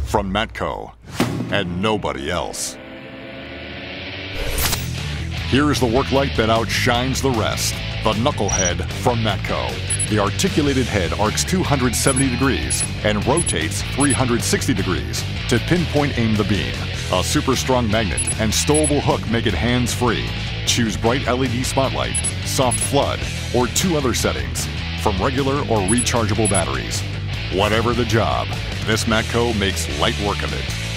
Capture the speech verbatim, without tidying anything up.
from Matco, and nobody else. Here is the work light that outshines the rest. The Knucklehead from Matco. The articulated head arcs two hundred seventy degrees and rotates three hundred sixty degrees to pinpoint aim the beam. A super strong magnet and stowable hook make it hands-free. Choose bright L E D spotlight, soft flood, or two other settings from regular or rechargeable batteries. Whatever the job, this Matco makes light work of it.